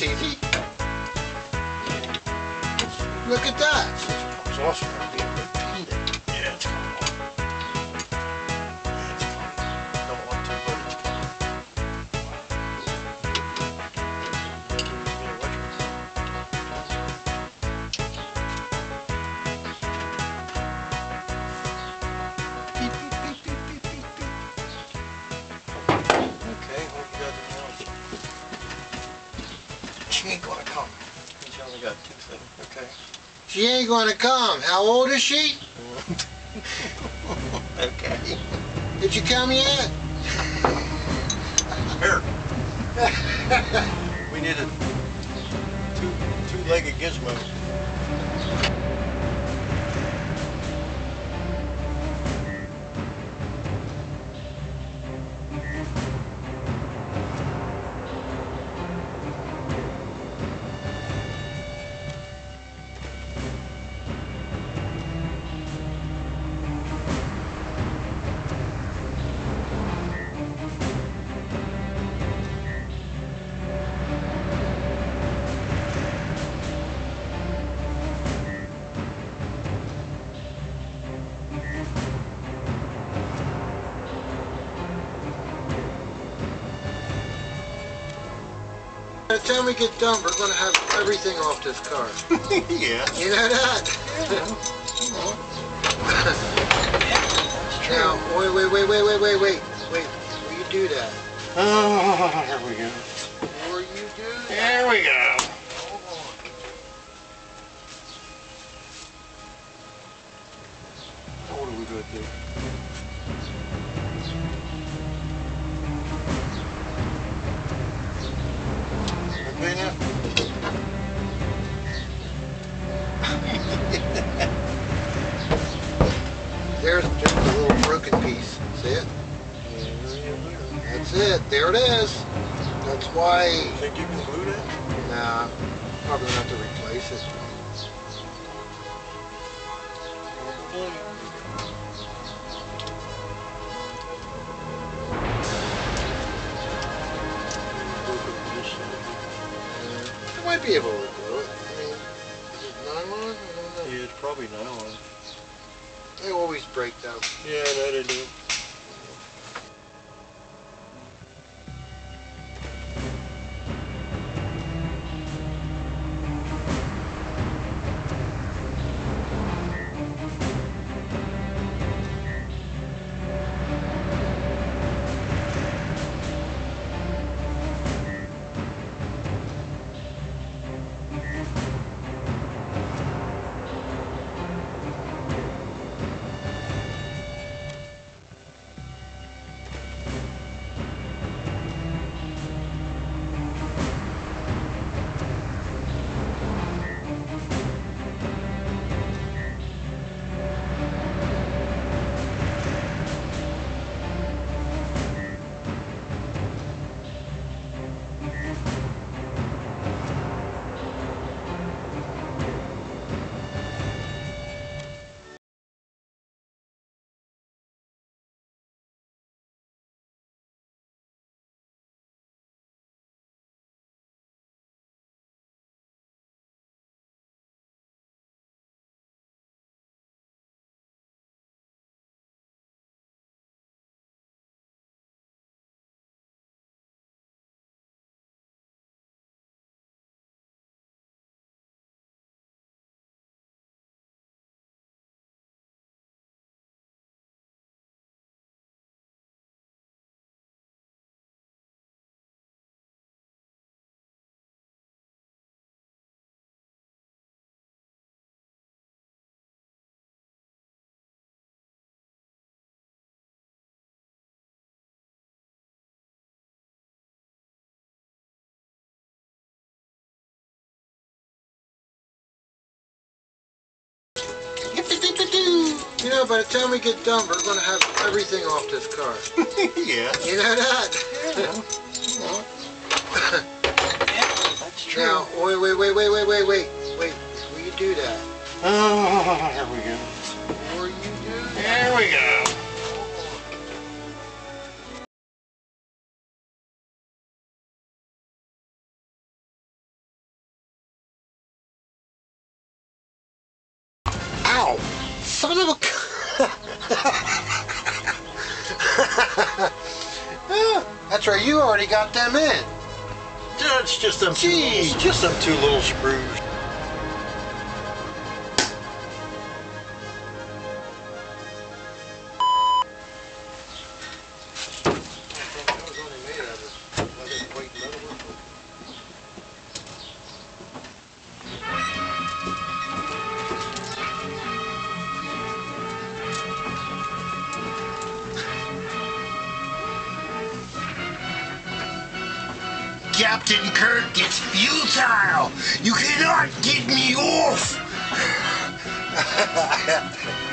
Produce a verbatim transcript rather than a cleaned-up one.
easy. Look at that. It's also going to be a bit pendant. Yeah, it's coming on. Yeah, it's coming. Don't want to, but it's coming. Beep, beep, beep, beep, beep, beep, beep. Okay, what you got in the house? She ain't gonna come. She's only got two things, okay? She ain't gonna come. How old is she? Okay. Did you come yet? Here. We need a two two-legged gizmo. By the time we get done, we're gonna have everything off this car. Yeah. You know that? Yeah. Now, wait, wait, wait, wait, wait, wait, wait, wait. Before you do that, Oh, here we go. before you do that, Here we go. hold on. What are we going to do? Okay now? There's just a little broken piece. See it? That's it. There it is. That's why. Think you can glue that? Nah, probably gonna have to replace it. I might be able to do it. I mean, is it nylon? I don't know. Yeah, it's probably nylon. They always break though. Yeah, I know they do. You know, by the time we get done, we're gonna have everything off this car. Yeah. You know that? Yeah. That's true. Now, wait, wait, wait, wait, wait, wait, wait, wait. Before you do that, Oh, here we go. before you do that. Here we go. That's right, you already got them in. Yeah, it's just them two Gee. little, just them two little screws. That was only made out of, was it white metal? Captain Kirk, it's futile. You cannot get me off.